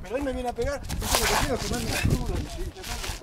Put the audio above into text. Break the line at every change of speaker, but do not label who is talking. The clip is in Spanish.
pero él me viene a pegar, yo lo que quiero es que mande la cruda.